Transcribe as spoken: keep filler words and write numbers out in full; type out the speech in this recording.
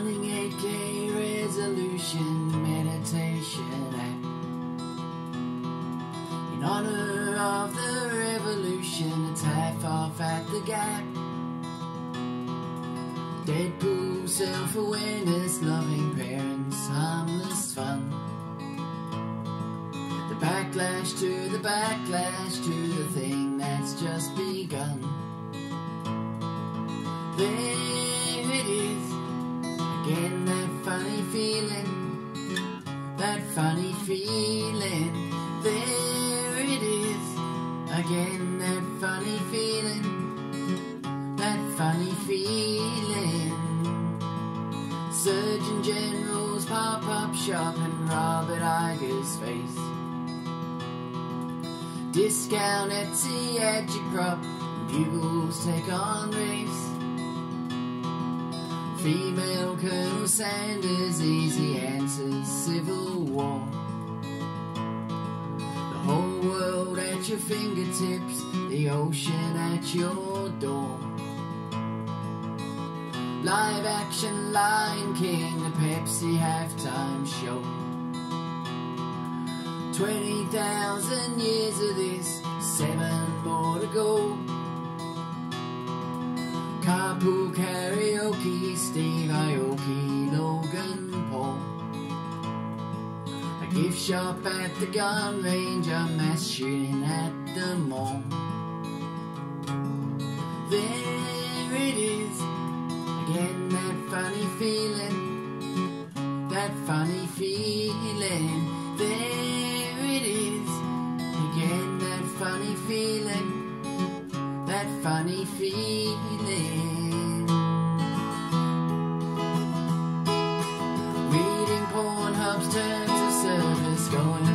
Running eight K resolution meditation app in honor of the revolution. It's half off at the Gap. Deadpool, self-awareness, loving parents, harmless fun. The backlash to the backlash to the thing that's just begun. There it is, again that funny feeling, that funny feeling. There it is, again that funny feeling, that funny feeling. Surgeon General's pop-up shop and Robert Iger's face. Discount Etsy agitprop, bugles take on race. Female Colonel Sanders, easy answers, Civil War. The whole world at your fingertips, the ocean at your door. Live action Lion King, the Pepsi halftime show. Twenty thousand years of this, seven more to go. Carpool karaoke, Steve Aoki, Logan Paul. A gift shop at the gun range, a mass shooting at the mall. There it is, again that funny feeling, that funny feeling. There it is, again that funny feeling, that funny feeling. Reading Pornhub's terms of service, going